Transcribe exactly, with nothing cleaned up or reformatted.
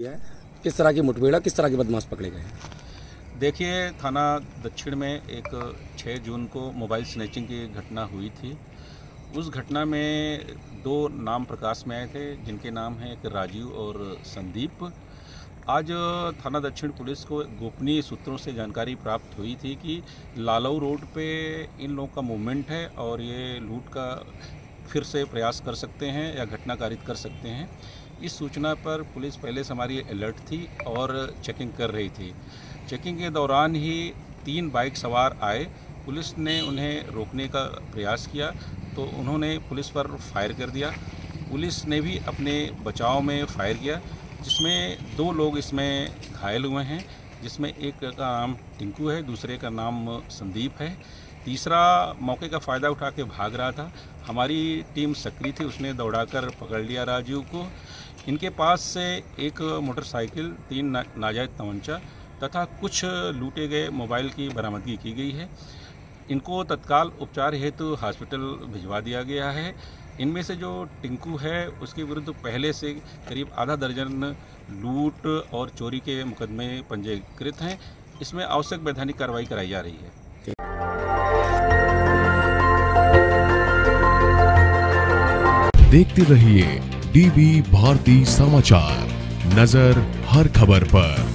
किस तरह की मुठभेड़, किस तरह के बदमाश पकड़े गए? देखिए, थाना दक्षिण में एक छह जून को मोबाइल स्नैचिंग की घटना हुई थी। उस घटना में दो नाम प्रकाश में आए थे, जिनके नाम हैं एक राजीव और संदीप। आज थाना दक्षिण पुलिस को गोपनीय सूत्रों से जानकारी प्राप्त हुई थी कि लालऊ रोड पे इन लोगों का मूवमेंट है और ये लूट का फिर से प्रयास कर सकते हैं या घटना कारित कर सकते हैं। इस सूचना पर पुलिस पहले से हमारी अलर्ट थी और चेकिंग कर रही थी। चेकिंग के दौरान ही तीन बाइक सवार आए। पुलिस ने उन्हें रोकने का प्रयास किया तो उन्होंने पुलिस पर फायर कर दिया। पुलिस ने भी अपने बचाव में फायर किया, जिसमें दो लोग इसमें घायल हुए हैं, जिसमें एक का नाम टिंकू है, दूसरे का नाम संदीप है। तीसरा मौके का फ़ायदा उठा के भाग रहा था। हमारी टीम सक्रिय थी, उसने दौड़ाकर पकड़ लिया राजू को। इनके पास से एक मोटरसाइकिल, तीन ना, नाजायज़ तमंचा तथा कुछ लूटे गए मोबाइल की बरामदगी की गई है। इनको तत्काल उपचार हेतु हॉस्पिटल भिजवा दिया गया है। इनमें से जो टिंकू है उसके विरुद्ध पहले से करीब आधा दर्जन लूट और चोरी के मुकदमे पंजीकृत हैं। इसमें आवश्यक वैधानिक कार्रवाई कराई जा रही है। देखते रहिए डीवी भारती समाचार, नजर हर खबर पर।